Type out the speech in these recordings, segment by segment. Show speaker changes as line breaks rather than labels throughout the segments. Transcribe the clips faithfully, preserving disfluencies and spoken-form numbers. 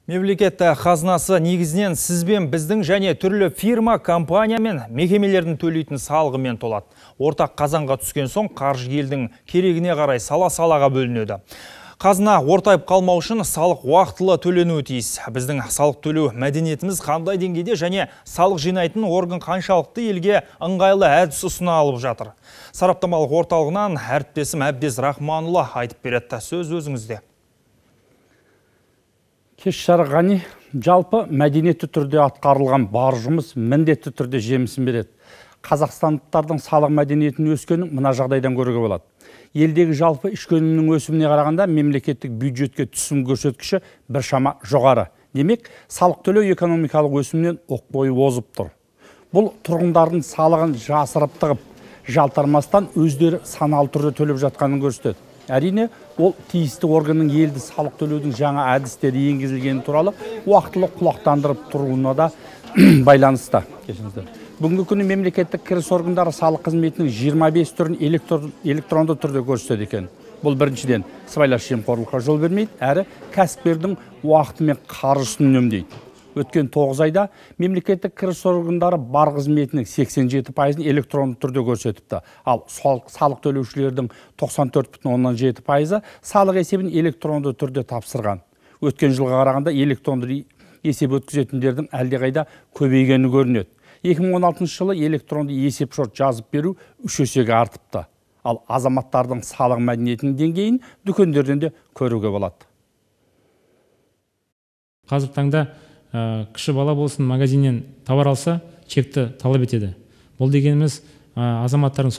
Мемлекет қазынасы негізінен сізбен біздің және түрлі фирма, компания мен мекемелердің төлейтін салығымен толады. Ортақ қазанға түскен соң қаржы елдің керегіне қарай сала-салаға бөлінеді. Қазына ортайып қалмау үшін салық уақытылы төленуі тиіс. Біздің салық төлеу мәдениетіміз қандай деңгейде және салық жинайтын орган қаншалықты елге ыңғайлы әдіс ұсына алып жатыр. Сараптамалық орталығынан әріптесім Әбдез Рахманұлы айтып береді. Сөз өзіңізде.
Кеш жарғаны, жалпы мәдениетті түрде атқарылған бар жұмыс міндетті түрде жемісін береді. Қазақстандықтардың салық мәдениетін өскенін мына жағдайдан көруге болады. Елдегі жалпы ішкі өнімнің өсіміне қарағанда мемлекеттік бюджетке түсім көрсеткіші біршама жоғары. Демек, салық төлеу экономикалық өсімнен оқ бойы озып тұр. Бұл тұрғындардың салығын жасырып тығып, жалтармастан өздері саналы түрде төлеп жатқанын көрсетеді. Әрине, ол тиісті органның елді салық төлеудің жаңа әдістері енгізілгені туралы уақытылы құлақтандырып тұруына да байланысты. Бүгінгі күні мемлекеттік кіріс органдары салық қызметінің жиырма бес түрін электронды түрде көрсетеді екен. Бұл біріншіден сыбайлас жемқорлыққа жол бермейді, әрі кәсіпкердің уақыты мен қаржысын үнемдейді. Өткен тоғыз айда мемлекеттік кіріс органдары бар қызметінің сексен жеті пайызын электронды түрде көрсетіпті. Ал салық төлеушілердің тоқсан төрт бүтін оннан жеті пайызы салық есебін электронды түрде тапсырған. Өткен жылға қарағанда электронды есеп өткізетіндердің әлдеқайда көбейгені көрінеді. екі мың он алтыншы жылы электронды есеп шот жазып беру үш есеге артыпты. Ал азаматтардың салық мәдениетінің деңгейін дүкендерден де көруге болады.
Қазіргі таңда кіші бала болсын магазиннен товар алса, чекті талап етеді. Бұл дегеніміз азаматтардың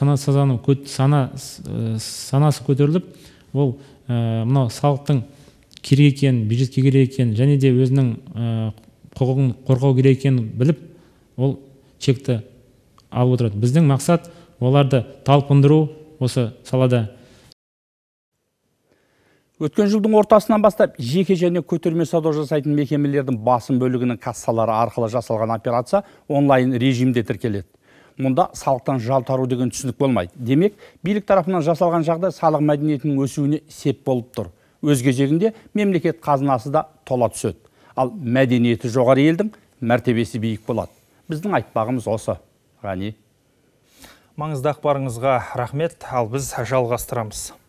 санасы көтеріліп, ол мынау салықтың керек екенін, бюджетке керек екенін, және де өзінің құқығын қорғау керек екенін біліп, ол чекті алып отырады. Біздің мақсат оларды талпындыру осы салада.
Өткен жылдың ортасынан бастап жеке және көтерме сауда жасайтын мекемелердің басым бөлігінің кассалары арқылы жасалған операция онлайн режимде тіркеледі. Мұнда салықтан жалтару деген түсінік болмайды. Демек, билік тарапынан жасалған жағдай салық мәдениетінің өсуіне сеп болып тұр. Өз кезегінде мемлекет қазынасы да тола түседі. Ал мәдениеті жоғары елдің мәртебесі биік болады. Біздің айтпағымыз осы. Ғани.
Маңызды ақпарыңызға рахмет, ал біз жалғастырамыз.